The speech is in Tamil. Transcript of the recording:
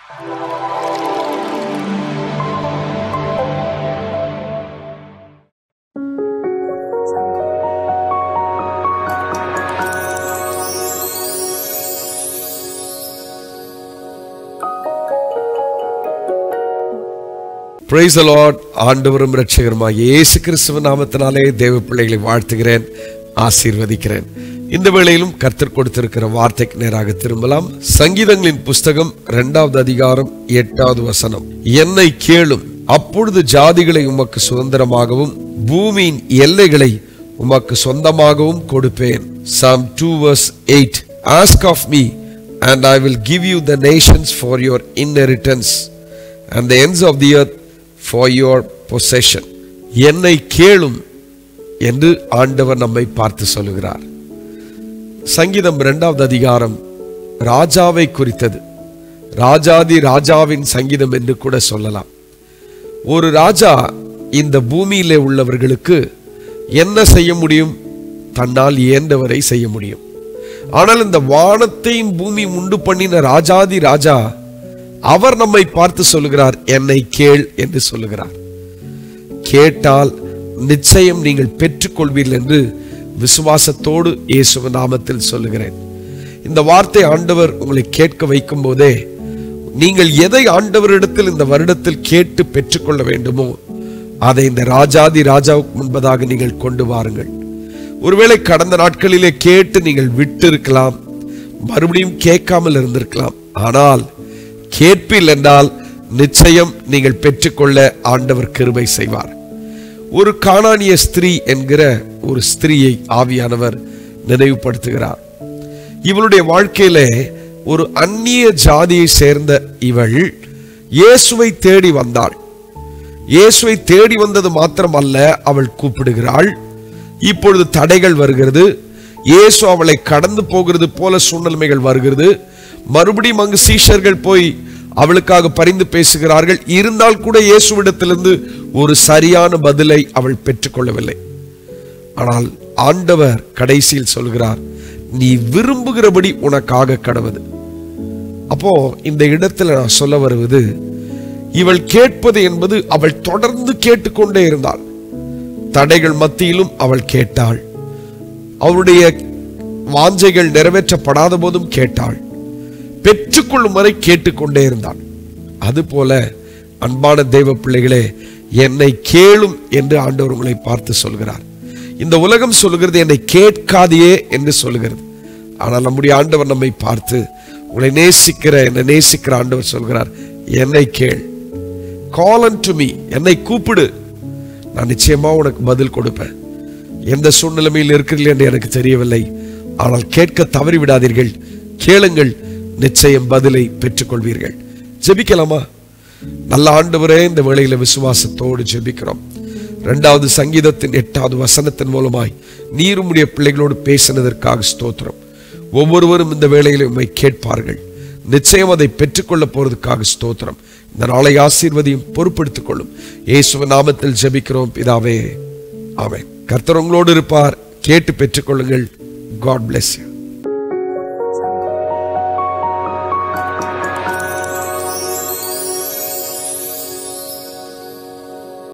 Praise the Lord. ஆண்டவரும் இரட்சகருமாகிய இயேசு கிறிஸ்துவின் நாமத்தினாலே தேவ பிள்ளைகளை வாழ்த்துகிறேன், ஆசீர்வதிக்கிறேன். இந்த வேளையிலும் கர்த்தர் கொடுத்திருக்கிற வார்த்தைக்கு நேராக திரும்பலாம். சங்கீதங்களின் புஸ்தகம் 2வது அதிகாரம் 8வது வசனம். என்னை கேளும், அப்பொழுது ஜாதிகளை உமக்கு சுதந்திரமாகவும் பூமியின் எல்லைகளை உமக்கு சொந்தமாகவும் கொடுப்பேன். Psalm 2:8. Ask of me and I will give you the nations for your inheritance and the ends of the earth for your possession. என்னை கேளும் என்று ஆண்டவர் நம்மை பார்த்து சொல்லுகிறார். சங்கீதம் 2வது அதிகாரம் ராஜாவை குறித்தது. ராஜாதி ராஜாவின் சங்கீதம் என்று கூட சொல்லலாம். ஒரு ராஜா இந்த பூமியிலே உள்ளவர்களுக்கு என்ன செய்ய முடியும்? தன்னால் இயன்றவரை செய்ய முடியும். ஆனால் இந்த வானத்தையும் பூமி உண்டு பண்ணின ராஜாதி ராஜா அவர் நம்மை பார்த்து சொல்லுகிறார், என்னை கேள் என்று சொல்லுகிறார். கேட்டால் நிச்சயம் நீங்கள் பெற்றுக்கொள்வீர்கள் என்று விசுவாசத்தோடு இயேசுவின் நாமத்தில் சொல்லுகிறேன். இந்த வார்த்தை ஆண்டவர் உங்களை கேட்க வைக்கும் போதே நீங்கள் எதை ஆண்டவரிடத்தில் இந்த வருடத்தில் கேட்டு பெற்றுக்கொள்ள வேண்டுமோ அதை இந்த ராஜாதி ராஜாவுக்கு முன்பதாக நீங்கள் கொண்டு வாருங்கள். ஒருவேளை கடந்த நாட்களிலே கேட்டு நீங்கள் விட்டு இருக்கலாம், மறுபடியும் கேட்காமல் இருந்திருக்கலாம். ஆனால் கேட்பில் என்றால் நிச்சயம் நீங்கள் பெற்றுக்கொள்ள ஆண்டவர் கிருபை செய்வார். ஒரு கானானிய ஸ்திரீ என்கிற ஒரு ஸ்திரீயை ஆவியானவர் நினைவுபடுத்துகிறார். இவளுடைய வாழ்க்கையிலே ஒரு அந்நிய ஜாதியை சேர்ந்த இவள் இயேசுவை தேடி வந்தாள். இயேசுவை தேடி வந்தது மாத்திரமல்ல, அவள் கூப்பிடுகிறாள். இப்பொழுது தடைகள் வருகிறது. இயேசு அவளை கடந்து போகிறது போல சூழ்நிலைகள் வருகிறது. மறுபடியும் அங்கு சீஷர்கள் போய் அவளுக்காக பரிந்து பேசுகிறார்கள். இருந்தால் கூட இயேசுவிடத்திலிருந்து ஒரு சரியான பதிலை அவள் பெற்றுக்கொள்ளவில்லை. ஆனால் ஆண்டவர் கடைசியில் சொல்கிறார், நீ விரும்புகிறபடி உனக்காக கடவுது. அப்போ இந்த இடத்துல நான் சொல்ல வருவது, இவள் கேட்பது என்பது அவள் தொடர்ந்து கேட்டுக்கொண்டே இருந்தாள். தடைகள் மத்தியிலும் அவள் கேட்டாள். அவருடைய வாஞ்சைகள் நிறைவேற்றப்படாத போதும் கேட்டாள். பெற்றுக்கொள்ளும் வரை கேட்டுக்கொண்டே இருந்தாள். அதுபோல அன்பான தெய்வ பிள்ளைகளே, என்னை கேளும் என்று ஆண்டவர் உங்களை பார்த்து சொல்கிறார். இந்த உலகம் சொல்கிறது என்னை கேட்காதையே என்று சொல்கிறது. ஆனால் நம்முடைய ஆண்டவர் நம்மை பார்த்து, உங்களை என்னை நேசிக்கிற ஆண்டவர் சொல்கிறார், என்னை கேள், கால் unto me, என்னை கூப்பிடு, நான் நிச்சயமா உனக்கு பதில் கொடுப்பேன். எந்த சூழ்நிலையில் இருக்கிறீர்கள் என்று எனக்கு தெரியவில்லை, ஆனால் கேட்க தவறி விடாதீர்கள். கேளுங்கள், நிச்சயம் பதிலை பெற்றுக்கொள்வீர்கள். ஜெபிக்கலாமா? நல்ல ஆண்டவரே, இந்த வேளையில விசுவாசத்தோடு ஜெபிக்கிறோம். 2வது சங்கீதத்தின் 8வது வசனத்தின் மூலமாய் நீர் உம்முடைய பிள்ளைகளோடு பேசினதற்காக ஸ்தோத்திரம். ஒவ்வொருவரும் இந்த வேளையில உம்மை கேட்பார்கள். நிச்சயம் அதை பெற்றுக்கொள்ள போறதுக்காக ஸ்தோத்திரம். இந்த நாளை ஆசீர்வதியும் பொறுப்படுத்திக் கொள்ளும். இயேசுவின் நாமத்தில் ஜெபிக்கிறோம் பிதாவே, ஆமென். கர்த்தர் உங்களோடு இருப்பார். கேட்டு பெற்றுக்கொள்ளுங்கள். God bless you.